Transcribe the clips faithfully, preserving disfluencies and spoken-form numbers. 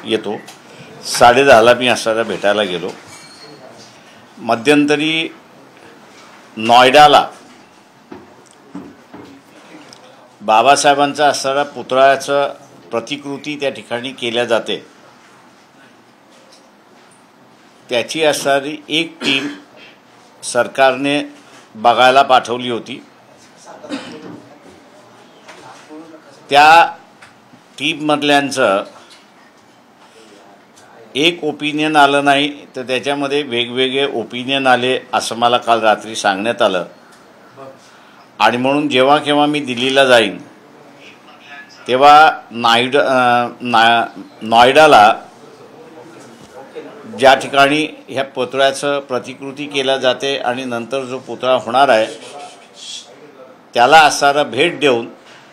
येतो. साडेदहाला मी आसारा भेटायला गेलो. मध्यंतरी नॉयडाला बाबासाहेबांचा असणारा पुतळ्याचं प्रतिकृती त्या ठिकाणी केल्या जाते. त्याची असणारी एक टीम सरकारने बघायला पाठवली होती. त्या टीममधल्यांचं एक ओपिनियन आलं नाही, तर त्याच्यामध्ये वेगवेगळे ओपिनियन आले असं मला काल रात्री सांगण्यात आलं. आणि म्हणून जेव्हा केव्हा मी दिल्लीला जाईन तेव्हा नायड ना नॉयडाला ज्या ठिकाणी ह्या पुतळ्याचं प्रतिकृती केल्या जाते आणि नंतर जो पुतळा होणार आहे त्याला असणारा भेट देऊन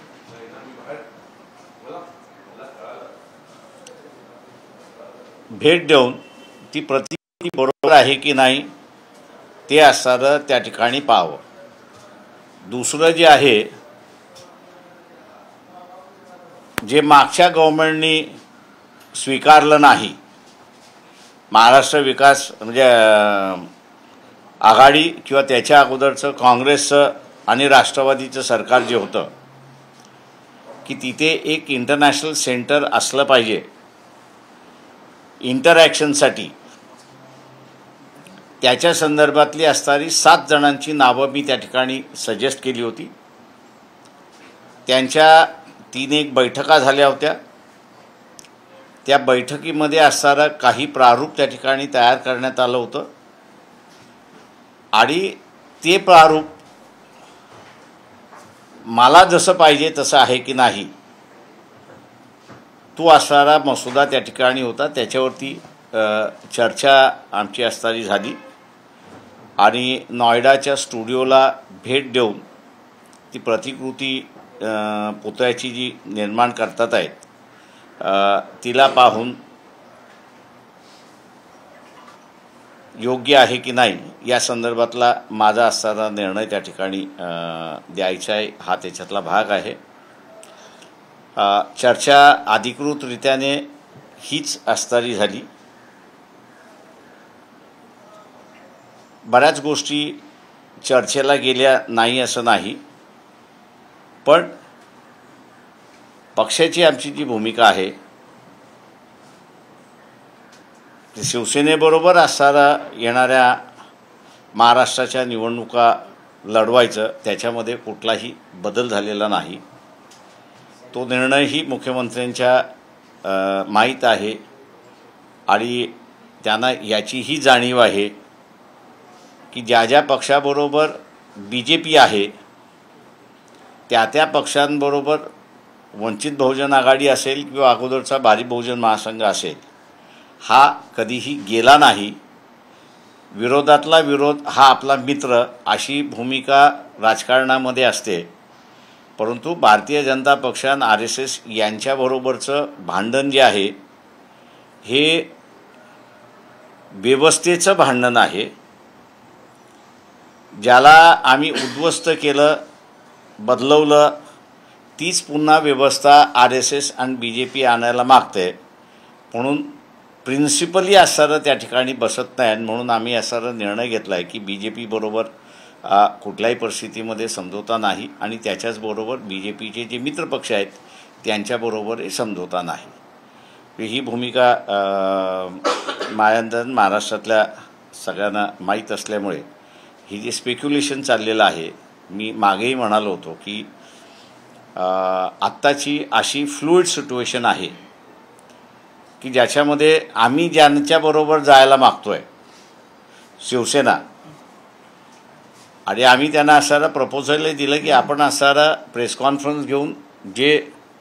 भेट देऊन ती प्रतिकृती बरोबर आहे की नाही ते असणारं त्या ठिकाणी पाहावं. दुसरं जे आहे, जे मागच्या गव्हर्नमेंटनी स्वीकारलं नाही, महाराष्ट्र विकास म्हणजे आघाडी किंवा त्याच्या अगोदरचं काँग्रेसचं आणि राष्ट्रवादीचं सरकार जे होतं की तिथे एक इंटरनॅशनल सेंटर असलं पाहिजे इंटरॅक्शनसाठी, त्याच्या संदर्भातली असणारी सात जणांची नावं मी त्या ठिकाणी सजेस्ट केली होती. त्यांच्या तीन एक बैठका झाल्या होत्या. त्या बैठकीमध्ये असणारं काही प्रारूप त्या ठिकाणी तयार करण्यात आलं होतं आणि ते प्रारूप मला जसं पाहिजे तसं आहे की नाही तो असणारा मसुदा त्या ठिकाणी होता. त्याच्यावरती चर्चा आमची असणारी झाली आणि नॉयडाच्या स्टुडिओला भेट देऊन ती प्रतिकृती पुतळ्याची जी निर्माण करतात आहेत तिला पाहून योग्य आहे की नाही या संदर्भातला माझा असणारा निर्णय त्या ठिकाणी द्यायचा आहे, हा त्याच्यातला भाग आहे. चर्चा अधिकृतरित्याने हीच असणारी झाली. बऱ्याच गोष्टी चर्चेला गेल्या नाही असं नाही, पण पक्षाची आमची जी भूमिका आहे ती शिवसेनेबरोबर असणारा येणाऱ्या महाराष्ट्राच्या निवडणुका लढवायचं, त्याच्यामध्ये कुठलाही बदल झालेला नाही. तो निर्णयही मुख्यमंत्र्यांच्या माहीत आहे आणि त्यांना याचीही जाणीव आहे की ज्या ज्या पक्षाबरोबर बी जे पी आहे त्या त्या पक्षांबरोबर वंचित बहुजन आघाडी असेल किंवा अगोदरचा भारिप बहुजन महासंघ असेल, हा कधीही गेला नाही. विरोधातला विरोध हा आपला मित्र अशी भूमिका राजकारणामध्ये असते. परंतु भारतीय जनता पक्ष आणि आर एस एस यांच्याबरोबरचं भांडण जे आहे हे व्यवस्थेचं भांडण आहे. ज्याला आम्ही उद्ध्वस्त केलं, बदलवलं, तीच पुन्हा व्यवस्था आर एस एस आणि बी जे पी आणायला मागते. म्हणून प्रिन्सिपली असणारं त्या ठिकाणी बसत नाही. म्हणून आम्ही असा निर्णय घेतला आहे की बी जे पी बरोबर कुठल्याही परिस्थितीमध्ये समझोता नाही आणि त्याच्याचबरोबर बी जे पीचे जे मित्रपक्ष आहेत त्यांच्याबरोबरही समझोता नाही. ही भूमिका मायानंद महाराष्ट्रातल्या सगळ्यांना माहीत असल्यामुळे ही जे स्पेक्युलेशन चाललेलं आहे, मी मागेही म्हणालो होतो की आत्ताची अशी फ्लुइड सिच्युएशन आहे की ज्याच्यामध्ये आम्ही ज्यांच्याबरोबर जायला मागतोय शिवसेना, आणि आम्ही त्यांना असणारा प्रपोजलही दिलं की आपण असणारा प्रेस कॉन्फरन्स घेऊन जे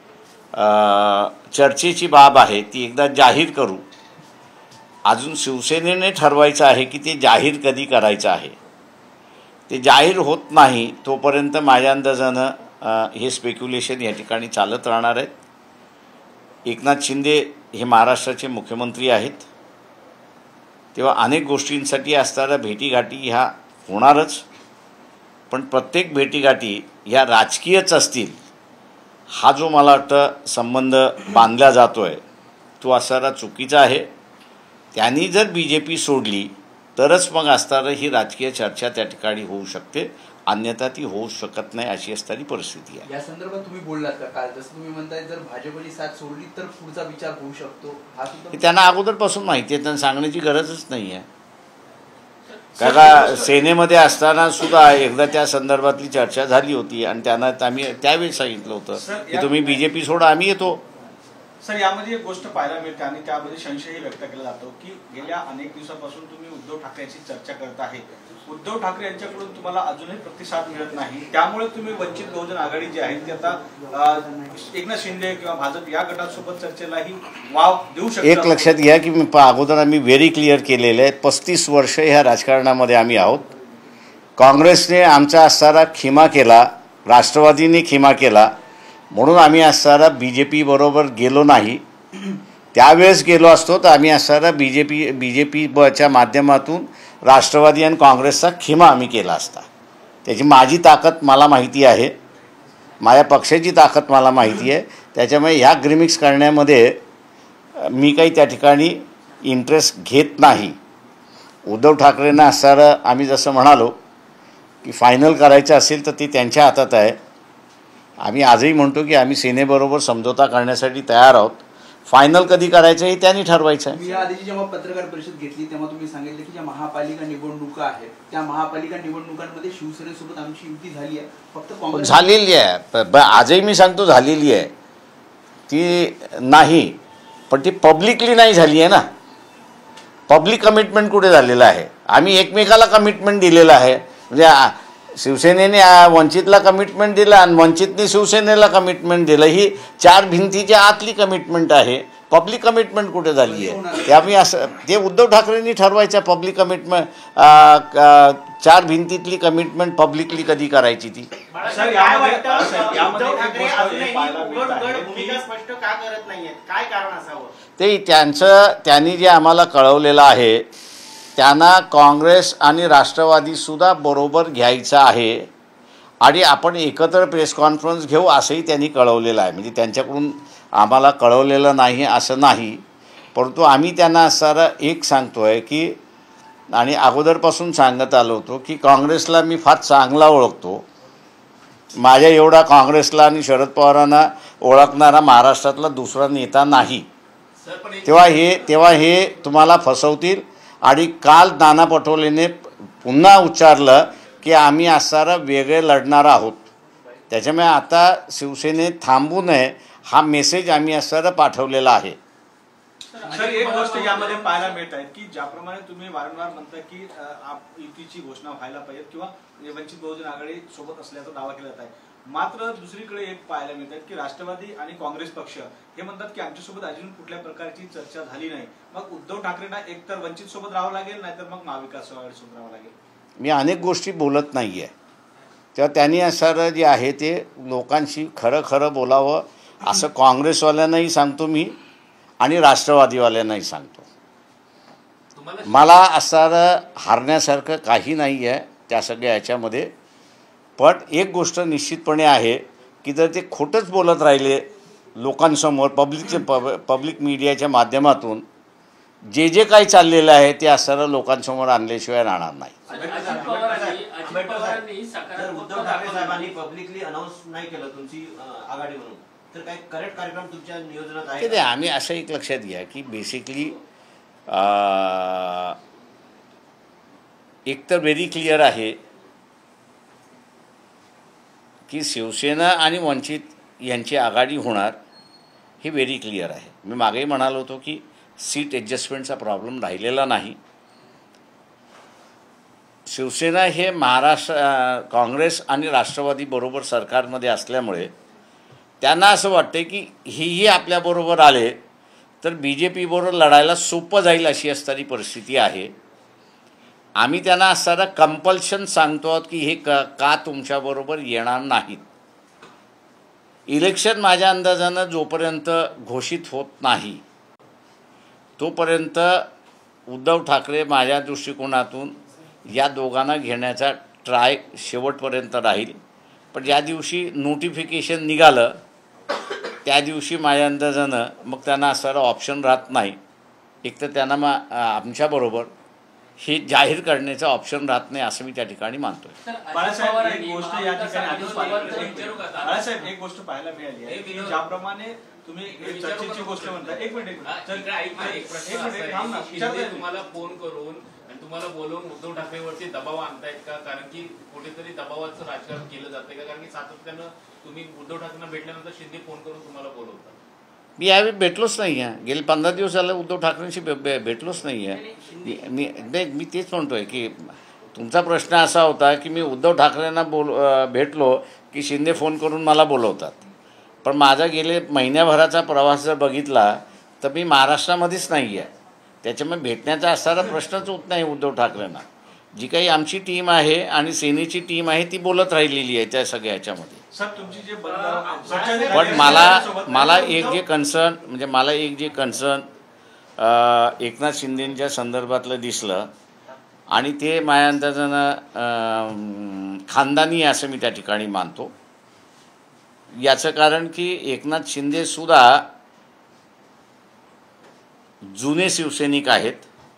चर्चेची बाब आहे ती एकदा जाहीर करू. अजून शिवसेनेने ठरवायचं आहे की ते जाहीर कधी करायचं आहे. ते जाहीर होत नाही तोपर्यंत माझ्या अंदाजानं हे स्पेक्युलेशन या ठिकाणी चालत राहणार आहेत. एकनाथ शिंदे हे महाराष्ट्राचे मुख्यमंत्री आहेत, तेव्हा अनेक गोष्टींसाठी असणाऱ्या भेटीगाठी ह्या होणारच. पण प्रत्येक भेटीगाठी ह्या राजकीयच असतील हा जो मला वाटतं संबंध बांधला जातो आहे तो असणारा चुकीचा आहे. त्यांनी जर बी जे पी सोडली तरच मग असणारं ही राजकीय चर्चा त्या ठिकाणी होऊ शकते, अन्यथा ती होऊ शकत नाही अशी असणारी परिस्थिती आहे. या संदर्भात तुम्ही बोललात का काल? जसं तुम्ही म्हणताय जर भाजपची साथ सोडली तर पुढचा विचार होऊ शकतो, हा सुद्धा त्यांना अगोदरपासून माहिती आहे, त्यांना सांगण्याची गरजच नाही आहे. काका सेनेमध्ये असताना सुद्धा एकदा त्या संदर्भातली चर्चा झाली होती आणि त्यांना आम्ही त्यावेळी सांगितलं होतं की तुम्ही बी जे पी सोडा, आम्ही येतो. सर, यामध्ये एक गोष्ट पाहायला मिळते आणि त्यामध्ये संशयही व्यक्त केला जातो की गेल्या अनेक दिवसापासून तुम्ही उद्धव ठाकरेंची चर्चा करत आहे. उद्धव ठाकरे यांच्याकडून तुम्हाला अजूनही प्रतिसाद मिळत नाही, त्यामुळे तुम्ही वंचित बहुजन आघाडी जी आहे ती आता एकनाथ शिंदे किंवा भाजप या गटासोबत चर्चेलाही वाव देऊ शकता. एक लक्षात घ्या की मी अगोदर आम्ही व्हेरी क्लिअर केलेलं आहे, पस्तीस वर्ष ह्या राजकारणामध्ये आम्ही आहोत. काँग्रेसने आमचा असणारा खिमा केला, राष्ट्रवादीने खिमा केला, म्हणून आम्ही असणारा बी जे पी बरोबर गेलो नाही. त्यावेळेस गेलो असतो तर आम्ही असणारा B J P B J पीच्या माध्यमातून राष्ट्रवादी आणि काँग्रेसचा खिमा आम्ही केला असता. त्याची माझी ताकद मला माहिती आहे, माझ्या पक्षाची ताकद मला माहिती आहे. त्याच्यामुळे ह्या ग्रिमिक्स करण्यामध्ये मी काही त्या ठिकाणी इंटरेस्ट घेत नाही. उद्धव ठाकरेंना असणारं आम्ही जसं म्हणालो की फायनल करायचं असेल तर ती त्यांच्या हातात आहे. आम्ही आजही म्हणतो की आम्ही सेनेबरोबर समझोता करण्यासाठी तयार आहोत. फायनल कधी करायचं हे त्यांनी ठरवायचं आहे. या आधीची जेव्हा पत्रकार परिषद घेतली तेव्हा तुम्ही सांगितलं की ज्या महापालिका निवडणुका आहेत त्या महापालिका निवडणुकांमध्ये शिवसेनेसोबत आमची युती झाली आहे, फक्त काँग्रेस झालेली आहे. आजही मी सांगतो झालेली आहे ती नाही, पण ती पब्लिकली नाही झाली आहे ना. पब्लिक कमिटमेंट कुठे झालेलं आहे? आम्ही एकमेकाला कमिटमेंट दिलेलं आहे. म्हणजे शिवसेनेने वंचितला कमिटमेंट दिलं आणि वंचितने शिवसेनेला कमिटमेंट दिलं. ही चार भिंतीच्या आतली कमिटमेंट आहे. पब्लिक कमिटमेंट कुठे झाली आहे? ते आम्ही असं ते उद्धव ठाकरेंनी ठरवायचं. पब्लिक कमिटमेंट चार भिंतीतली कमिटमेंट पब्लिकली कधी करायची ती. ते त्यांचं त्यांनी जे आम्हाला कळवलेलं आहे त्यांना काँग्रेस आणि राष्ट्रवादीसुद्धा बरोबर घ्यायचं आहे आणि आपण एकत्र प्रेस कॉन्फरन्स घेऊ असंही त्यांनी कळवलेलं आहे. म्हणजे त्यांच्याकडून आम्हाला कळवलेलं नाही असं नाही, परंतु आम्ही त्यांना असणारं एक सांगतो आहे की आणि अगोदरपासून सांगत आलो होतो की काँग्रेसला मी फार चांगला ओळखतो. माझ्या एवढा काँग्रेसला आणि शरद पवारांना ओळखणारा महाराष्ट्रातला दुसरा नेता नाही. तेव्हा हे तेव्हा हे तुम्हाला फसवतील. आणि काल नाना पटोलेने पुन्हा उच्चारलं की आम्ही असणारं वेगळे लढणार आहोत. त्याच्यामुळे आता शिवसेनेत थांबू नये हा मेसेज आम्ही असणारं पाठवलेला आहे. सर, एक गोष्ट यामध्ये पाहायला मिळत आहे की ज्याप्रमाणे तुम्ही वारंवार म्हणता की युतीची घोषणा व्हायला पाहिजे किंवा वंचित बहुजन आघाडी सोबत असल्याचा दावा केला जात आहे, मात्र दुसरीकडे एक पाहायला मिळत आहे की राष्ट्रवादी आणि काँग्रेस पक्ष हे म्हणतात की आमच्यासोबत अजून कुठल्या प्रकारची चर्चा झाली नाही. मग उद्धव ठाकरेंना एकतर वंचित सोबत राहावं लागेल, नाहीतर मग महाविकास आघाडी सोबत राहावं लागेल. मी अनेक गोष्टी बोलत नाही आहे, तेव्हा त्यांनी असणारं जे आहे ते लोकांशी खरं खरं बोलावं असं काँग्रेसवाल्यांनाही सांगतो मी आणि राष्ट्रवादीवाल्यांनाही सांगतो. मला असणारं हारण्यासारखं काही नाही आहे त्या सगळ्या याच्यामध्ये. पण एक गोष्ट निश्चितपणे आहे की जर ते खोटंच बोलत राहिले लोकांसमोर पब्लिकचे पब पब्लिक मीडियाच्या माध्यमातून जे जे काही चाललेलं आहे ते असणारं लोकांसमोर आणल्याशिवाय राहणार नाही. उद्धव ठाकरे साहेबांनी पब्लिकली अनाऊन्स नाही केलं तुमची आघाडी म्हणून, तर काही करेक्ट कार्यक्रम तुमच्या नियोजनात आहे? ते आम्ही असं एक लक्षात घ्या की बेसिकली एक तर व्हेरी क्लिअर आहे की शिवसेना आणि वंचित यांची आघाडी होणार हे व्हेरी क्लिअर आहे. मी मागेही म्हणालो होतो की सीट ॲडजस्टमेंटचा प्रॉब्लेम राहिलेला नाही. शिवसेना हे महाराष्ट्र काँग्रेस आणि राष्ट्रवादी बरोबर सरकारमध्ये असल्यामुळे त्यांना असं वाटतं की हेही आपल्याबरोबर आले तर बी जे पीबरोबर लढायला सोपं जाईल अशी असणारी परिस्थिती आहे. आम्ही त्यांना असणारं कंपल्शन सांगतो आहोत की हे क का तुमच्याबरोबर येणार नाहीत. इलेक्शन माझ्या अंदाजानं जोपर्यंत घोषित होत नाही तोपर्यंत उद्धव ठाकरे माझ्या दृष्टिकोनातून या दोघांना घेण्याचा ट्राय शेवटपर्यंत राहील. पण ज्या दिवशी नोटिफिकेशन निघालं त्या दिवशी माझ्या अंदाजानं मग त्यांना असणारं ऑप्शन राहत नाही. एक तर त्यांना मग आमच्याबरोबर हे जाहीर करण्याचं ऑप्शन राहत नाही असं मी त्या ठिकाणी मानतोय. बाळासाहेब एक गोष्ट या ठिकाणी आधीच पाहिली. बाळासाहेब एक गोष्ट पाहायला मिळाली आहे की ज्याप्रमाणे तुम्ही चर्चेची गोष्ट म्हणता. एक मिनिट तुम्हाला फोन करून आणि तुम्हाला बोलवून उद्धव ठाकरेवरती दबाव आणतायत का? कारण की कुठेतरी दबावाचं राजकारण केलं जातंय का? कारण की सातत्यानं तुम्ही उद्धव ठाकरेंना भेटल्यानंतर शिंदे फोन करून तुम्हाला बोलवतात. मी यावेळी भेटलोच नाही आहे. गेले पंधरा दिवस झाले उद्धव ठाकरेंशी भे भे भेटलोच नाही आहे. मी नाही मी तेच म्हणतो आहे की तुमचा प्रश्न असा होता की मी उद्धव ठाकरेंना बोल भेटलो की शिंदे फोन करून मला बोलवतात. पण माझा गेले महिन्याभराचा प्रवास जर बघितला तर मी महाराष्ट्रामध्येच नाही आहे. त्याच्यामुळे भेटण्याचा असणारा प्रश्नच होत नाही उद्धव ठाकरेंना. जी काही आमची टीम आहे आणि सेनेची टीम आहे ती बोलत राहिलेली आहे त्या सगळ्या ह्याच्यामध्ये. सर तुमची जे पण मला मला एक जे कन्सर्न म्हणजे मला एक जे कन्सर्न एकनाथ शिंदेंच्या संदर्भातलं दिसलं आणि ते माझ्या अंदाजानं खानदानी असं मी त्या ठिकाणी मानतो. याचं कारण की एकनाथ शिंदेसुद्धा जुने शिवसैनिक आहेत.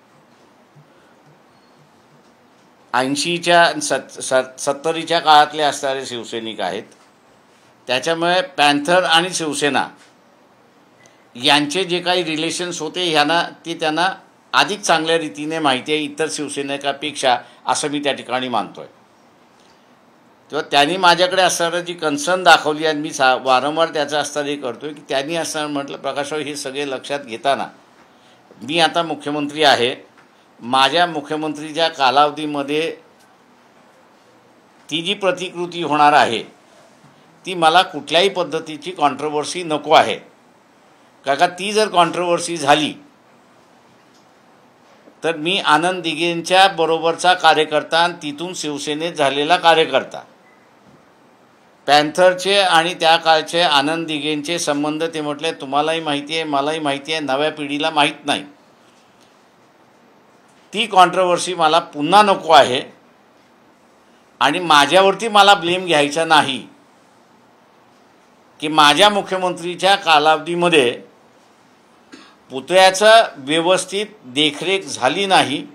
ऐंशीच्या सत् सत् सत्तरीच्या काळातले असणारे शिवसैनिक आहेत. त्याच्यामुळे पॅन्थर आणि शिवसेना यांचे जे काही रिलेशन्स होते ह्यांना ते त्यांना अधिक चांगल्या रीतीने माहिती आहे इतर शिवसैनिकापेक्षा असं मी त्या ठिकाणी मानतो आहे. तेव्हा त्यांनी माझ्याकडे असणारं जी कन्सर्न दाखवली आणि मी सा वारंवार त्याचा असताना हे करतो आहे की त्यांनी असं म्हटलं प्रकाशराव हे सगळे लक्षात घेताना मी आता मुख्यमंत्री आहे. माझ्या मुख्यमंत्रीच्या कालावधीमध्ये ती जी प्रतिकृती होणार आहे ती मला कुठल्याही पद्धतीची कॉन्ट्रोवर्सी नको आहे. का का ती जर कॉन्ट्रोवर्सी झाली तर मी आनंद दिघेंच्या बरोबरचा कार्यकर्ता आणि तिथून शिवसेनेत झालेला कार्यकर्ता. पॅन्थरचे आणि त्या काळचे आनंद दिघेंचे संबंध ते म्हटले तुम्हालाही माहिती आहे मलाही माहिती आहे नव्या पिढीला माहीत नाही. ती कॉन्ट्रोवर्सी मला पुन्हा नको आहे आणि माझ्यावरती मला ब्लेम घ्यायचा नाही की माझ्या मुख्यमंत्रीच्या कालावधीमध्ये पुतळ्याचं व्यवस्थित देखरेख झाली नाही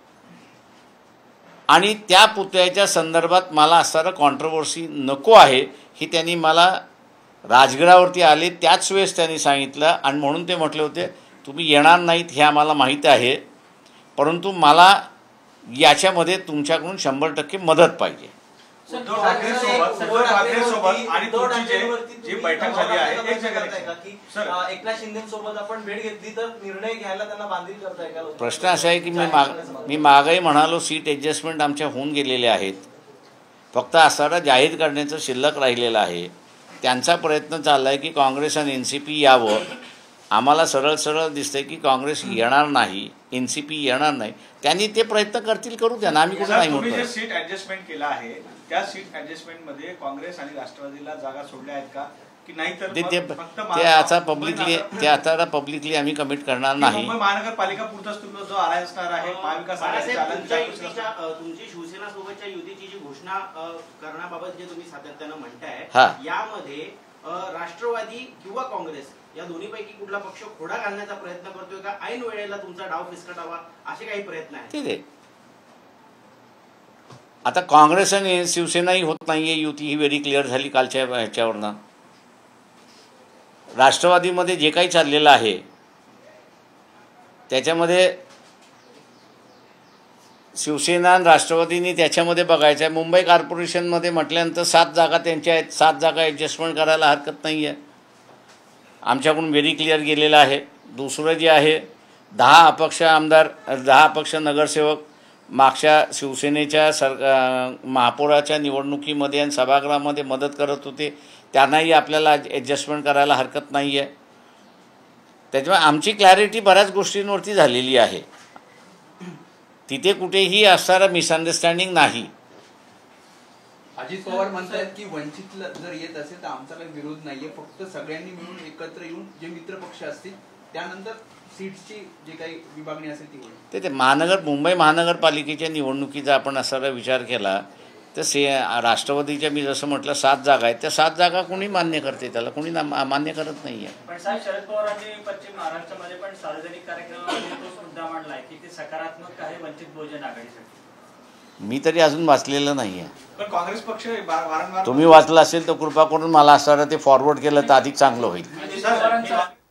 आणि त्या पुतळ्याच्या संदर्भात मला असणारं कॉन्ट्रोवर्सी नको आहे ही त्यांनी मला राजगडावरती आले त्याच वेळेस त्यांनी सांगितलं. आणि म्हणून ते म्हटले होते तुम्ही येणार नाहीत हे आम्हाला माहीत आहे परंतु मला याच्यामध्ये तुमच्याकडून शंभर टक्के मदत पाहिजे. उद्धव ठाकरे सोबत उद्धव ठाकरे सोबत आणि तुमची जी बैठक झाली आहे एक जगात एकनाथ शिंदे सोबत आपण भेट घेतली तर निर्णय घ्यायला त्यांना बांधील करताय का? प्रश्न असा आहे की मी माग मी मागही म्हणालो सीट ॲडजस्टमेंट आमच्या होऊन गेलेल्या आहेत. फक्त असणारा जाहीर करण्याचं शिल्लक राहिलेलं आहे. त्यांचा प्रयत्न चालला आहे की काँग्रेस आणि एन सी पी यावं. आम्हाला सरळ सरळ दिसतंय की काँग्रेस येणार नाही एन सी पी येणार नाही. त्यांनी ते प्रयत्न करतील करू द्या ना आम्ही कुठे नाही तुम्ही म्हणतो. जे सीट ॲडजस्टमेंट केलं आहे त्या सीट ॲडजस्टमेंटमध्ये काँग्रेस आणि राष्ट्रवादीला जागा सोडल्या आहेत का की नाही? तर ते ते आता पब्लिकली ते आता पब्लिकली आम्ही कमिट करणार नाही. मुंबई महानगरपालिका पुरताच तुमचा जो अलायन्स असणार आहे महाविकास तुमची शिवसेना सोबतच्या युतीची जी घोषणा करण्याबाबत जे तुम्ही सातत्यानं म्हणताय हा यामध्ये राष्ट्रवादी किंवा काँग्रेस या दोन्हीपैकी कुठला पक्ष खोडा घालण्याचा प्रयत्न करतोय का? ऐन वेळेला तुमचा डाव फिसकटावा असे काही प्रयत्न आहेत? ठीक आहे. आता काँग्रेस आणि शिवसेनाही होत नाही आहे युती ही व्हेरी क्लिअर झाली कालच्या ह्याच्यावरनं. राष्ट्रवादीमध्ये जे काही चाललेलं आहे त्याच्यामध्ये शिवसेना आणि राष्ट्रवादीने त्याच्यामध्ये बघायचं आहे. मुंबई कॉर्पोरेशनमध्ये म्हटल्यानंतर सात जागा त्यांच्या आहेत. सात जागा ॲडजस्टमेंट करायला हरकत नाही आहे. आमच्याकडून व्हेरी क्लिअर गेलेलं आहे. दुसरं जे आहे दहा अपक्ष आमदार दहा अपक्ष नगरसेवक मागच्या शिवसेनेच्या सर महापौराच्या निवडणुकीमध्ये आणि सभागृहामध्ये मदत करत होते. त्यांनाही आपल्याला ॲडजस्टमेंट करायला हरकत नाही आहे. त्याच्यामुळे आमची क्लॅरिटी बऱ्याच गोष्टींवरती झालेली आहे. तिथे कुठेही असणारं मिसअंडरस्टँडिंग नाही. अजित पवार म्हणतात की वंचितला जर येत असेल तर आमचा काही विरोध नाहीये. फक्त सगळ्यांनी मिळून एकत्र येऊन जे मित्र पक्ष असतील त्यानंतर सीट्सची जे काही विभागणी असेल ती होईल. ते ते महानगर मुंबई महानगरपालिकेच्या निवडणुकीचा आपण असा विचार केला तर से राष्ट्रवादीच्या मी जसं म्हटलं सात जागा आहेत, त्या सात जागा कोणी मान्य करते, त्याला कोणी ना मान्य करत नाही आहे. पण साहेब शरद पवारांनी पश्चिम महाराष्ट्रामध्ये पण सार्वजनिक कार्यक्रमामध्ये तोच मुद्दा मांडलाय की ते सकारात्मक आहे वंचित बहुजन आघाडीसाठी. मी तरी अजून वाचलेलं नाही आहे. पण काँग्रेस पक्ष वा- वारंवार तुम्ही वाचलं असेल तर कृपा करून मला असं ते फॉरवर्ड केलं तर अधिक चांगलं होईल. म्हणजे सर,